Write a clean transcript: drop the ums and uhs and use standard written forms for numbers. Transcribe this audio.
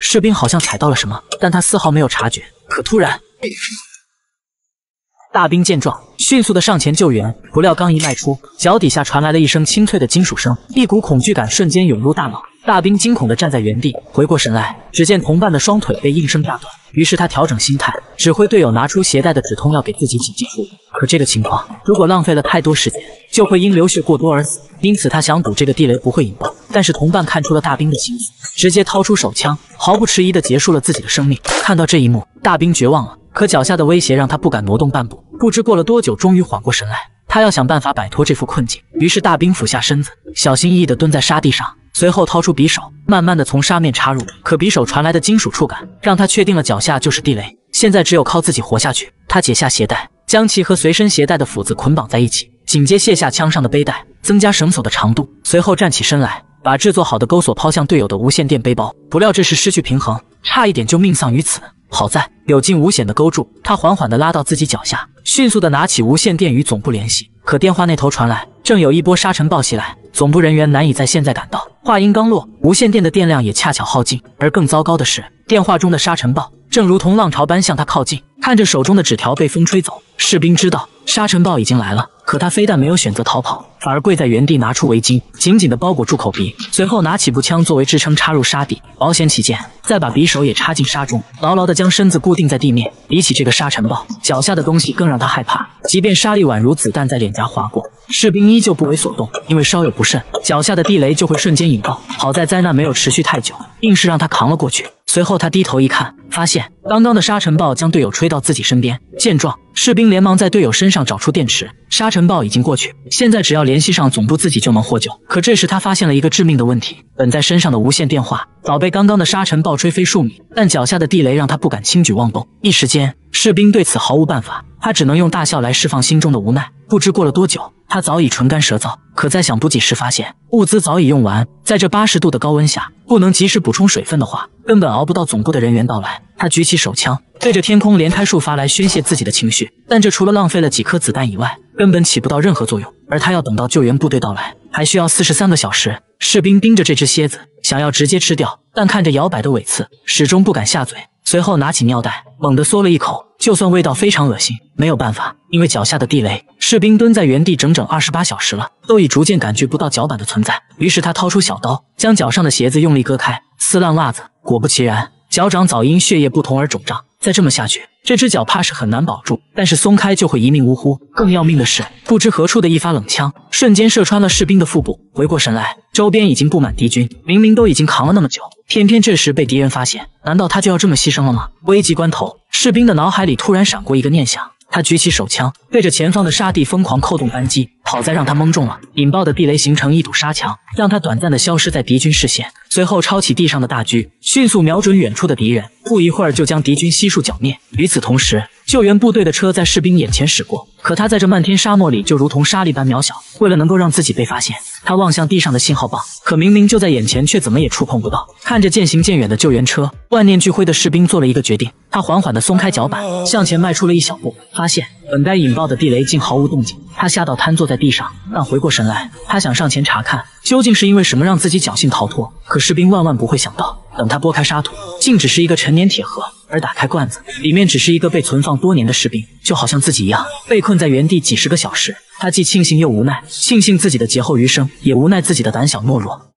士兵好像踩到了什么，但他丝毫没有察觉。可突然，大兵见状，迅速的上前救援，不料刚一迈出，脚底下传来了一声清脆的金属声，一股恐惧感瞬间涌入大脑。大兵惊恐地站在原地，回过神来，只见同伴的双腿被应声炸断。于是他调整心态，指挥队友拿出携带的止痛药给自己紧急处理。可这个情况，如果浪费了太多时间，就会因流血过多而死。因此他想赌这个地雷不会引爆。但是同伴看出了大兵的心思，直接掏出手枪，毫不迟疑地结束了自己的生命。看到这一幕，大兵绝望了。可脚下的威胁让他不敢挪动半步。不知过了多久，终于缓过神来，他要想办法摆脱这副困境。于是大兵俯下身子，小心翼翼地蹲在沙地上，随后掏出匕首，慢慢地从沙面插入。可匕首传来的金属触感，让他确定了脚下就是地雷。现在只有靠自己活下去。他解下鞋带，将其和随身携带的斧子捆绑在一起，紧接卸下枪上的背带，增加绳索的长度，随后站起身来，把制作好的钩索抛向队友的无线电背包。不料这时失去平衡，差一点就命丧于此。好在有惊无险的勾住，他缓缓地拉到自己脚下，迅速地拿起无线电与总部联系。可电话那头传来，正有一波沙尘暴袭来，总部人员难以在现在赶到。话音刚落，无线电的电量也恰巧耗尽。而更糟糕的是，电话中的沙尘暴正如同浪潮般向他靠近。看着手中的纸条被风吹走，士兵知道沙尘暴已经来了。可他非但没有选择逃跑，反而跪在原地，拿出围巾紧紧地包裹住口鼻，随后拿起步枪作为支撑插入沙地，保险起见，再把匕首也插进沙中，牢牢地将身子固定在地面。比起这个沙尘暴，脚下的东西更让他害怕。即便沙粒宛如子弹在脸颊划过，士兵依旧不为所动，因为稍有不慎，脚下的地雷就会瞬间引爆。好在灾难没有持续太久，硬是让他扛了过去。随后他低头一看，发现刚刚的沙尘暴将队友吹到自己身边。见状，士兵连忙在队友身上找出电池。沙尘暴已经过去，现在只要联系上总部，自己就能获救。可这时他发现了一个致命的问题，本在身上的无线电话早被刚刚的沙尘暴吹飞数米，但脚下的地雷让他不敢轻举妄动。一时间，士兵对此毫无办法，他只能用大笑来释放心中的无奈。不知过了多久，他早已唇干舌燥，可在想补给时发现物资早已用完。在这80度的高温下，不能及时补充水分的话，根本熬不到总部的人员到来。他举起手枪，对着天空连开数发来宣泄自己的情绪，但这除了浪费了几颗子弹以外，根本起不到任何作用。而他要等到救援部队到来，还需要43个小时。士兵盯着这只蝎子，想要直接吃掉，但看着摇摆的尾刺，始终不敢下嘴。随后拿起尿袋，猛地嗦了一口，就算味道非常恶心，没有办法，因为脚下的地雷。士兵蹲在原地整整28小时了，都已逐渐感觉不到脚板的存在。于是他掏出小刀，将脚上的鞋子用力割开，撕烂袜子。果不其然，脚掌早因血液不同而肿胀。再这么下去，这只脚怕是很难保住，但是松开就会一命呜呼。更要命的是，不知何处的一发冷枪瞬间射穿了士兵的腹部。回过神来，周边已经布满敌军，明明都已经扛了那么久，偏偏这时被敌人发现，难道他就要这么牺牲了吗？危急关头，士兵的脑海里突然闪过一个念想，他举起手枪，对着前方的沙地疯狂扣动扳机。好在让他蒙中了，引爆的地雷形成一堵沙墙，让他短暂的消失在敌军视线。随后抄起地上的大狙，迅速瞄准远处的敌人，不一会儿就将敌军悉数剿灭。与此同时，救援部队的车在士兵眼前驶过，可他在这漫天沙漠里就如同沙粒般渺小。为了能够让自己被发现，他望向地上的信号棒，可明明就在眼前，却怎么也触碰不到。看着渐行渐远的救援车，万念俱灰的士兵做了一个决定，他缓缓地松开脚板，向前迈出了一小步，发现本该引爆的地雷竟毫无动静。他吓到瘫坐在地上，但回过神来，他想上前查看，究竟是因为什么让自己侥幸逃脱。可士兵万万不会想到，等他拨开沙土，竟只是一个陈年铁盒，而打开罐子，里面只是一个被存放多年的士兵，就好像自己一样，被困在原地几十个小时。他既庆幸又无奈，庆幸自己的劫后余生，也无奈自己的胆小懦弱。